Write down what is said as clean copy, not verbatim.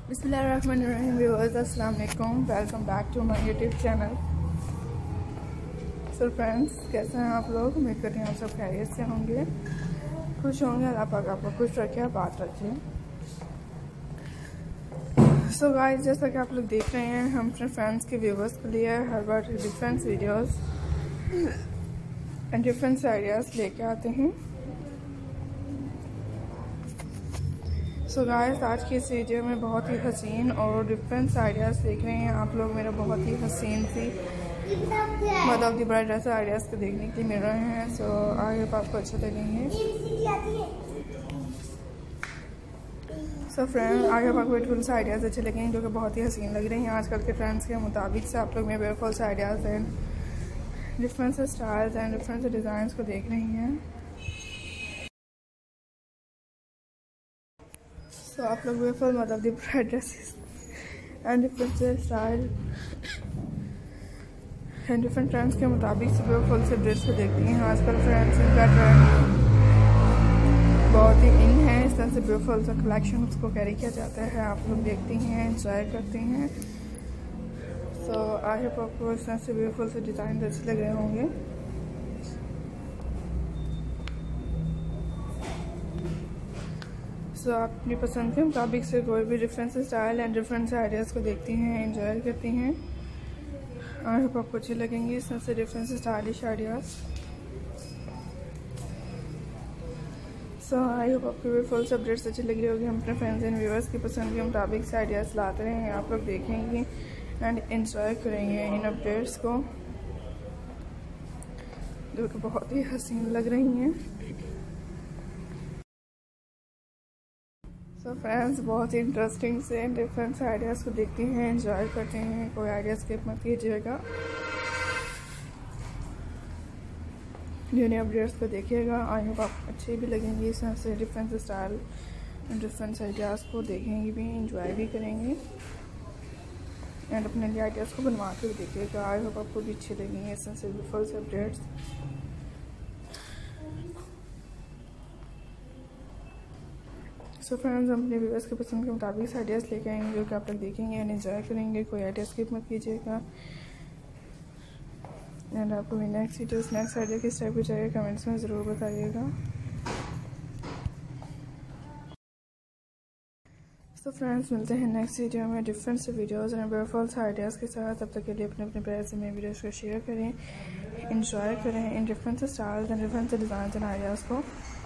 बिस्मिल्लाहिर्रहमानिर्रहीम व्यूअर्स, अस्सलाम वालेकुम। Welcome back to my YouTube channel. So friends, कैसे हैं आप लोग? उम्मीद करती हूँ आप सब खैरियत से होंगे, खुश होंगे। अल्लाह पाक आपको खुश रखे, बात रखे। सो गाइस, जैसा कि आप लोग देख रहे हैं, हम अपने फ्रेंड्स के व्यूअर्स के लिए हर बार different videos and different ideas लेके आते हैं। सो गाइस, आज की इस वीडियो में बहुत ही हसीन और डिफरेंट आइडियाज़ देख रहे हैं आप लोग। मेरा बहुत ही हसीन सी मतलब की बड़ा जैसे आइडियाज़ को देखने के लिए मिल रहे हैं। सो आगे आपको अच्छे लगेंगे। सो फ्रेंड, आगे आपको ब्यूटीफुल से आइडियाज़ अच्छे लगेंगे जो कि बहुत ही हसीन लग रहे हैं आजकल के ट्रेंड्स के मुताबिक से। आप लोग मेरे ब्यूटीफुल से आइडियाज़ एंड डिफरेंट से स्टाइल्स एंड डिफरेंट से डिज़ाइंस को देख रही हैं। तो आप लोग ब्यूटीफुल मतलब the bright dresses and different style and different trends के मुताबिक से ब्यूटीफुल से ड्रेस को देखती हैं। आजकल फ्रेंड्स इनका ट्रेंड बहुत ही इन है। इस तरह से ब्यूटीफुल सा कलेक्शन उसको कैरी किया जाता है। आप लोग देखती हैं, इंजॉय करते हैं। सो आई होप आपको इस तरह से ब्यूटीफुल से डिज़ाइन अच्छे लग रहे होंगे। सो आप अपनी पसंद के मुताबिक से कोई भी different style and different ideas को देखती हैं, एंजॉय करती हैं। आई होप आपको अच्छे लगेंगे इस तरह से different stylish ideas. So I hope आपको भी फुल अपडेट्स अच्छी लग रही होगी। हम अपने फ्रेंड्स एंड व्यूअर्स की पसंद के मुताबिक से आइडियाज़ लाते हैं, आप लोग देखेंगे एंड एंजॉय करेंगे इन अपडेट्स को जो कि बहुत ही हसीन लग रही हैं। सो फ्रेंड्स, बहुत ही इंटरेस्टिंग से डिफरेंट आइडियाज़ को देखते हैं, एंजॉय करते हैं। कोई आइडिया स्किप मत कीजिएगा, न्यू अपडेट्स को देखिएगा। आई होप आप अच्छे भी लगेंगे इस तरह से different style and different ideas को देखेंगे भी, एंजॉय भी करेंगे एंड अपने लिए आइडियाज़ को बनवा के भी देखिएगा। आई होप आपको भी अच्छे लगेंगे इस तरह से बिल्कुल से अपडेट्स। सो फ्रेंड्स, हम अपने व्यूअर्स के पसंद के मुताबिक आइडियाज़ लेके आएंगे जो कि आप लोग देखेंगे एंड एंजॉय करेंगे। कोई आइडिया स्किप मत कीजिएगा एंड आपको भी नेक्स्ट आइडिया किस टाइप की चाहिए कमेंट्स में ज़रूर बताइएगा। तो फ्रेंड्स, मिलते हैं नेक्स्ट वीडियो में डिफरेंट से वीडियोज़ एंड ब्यूटीफुल आइडियाज़ के साथ। तब तक के लिए अपने अपने प्यार से मेरे वीडियोज़ को शेयर करें, इंजॉय करें इन different styles and different design and ideas को।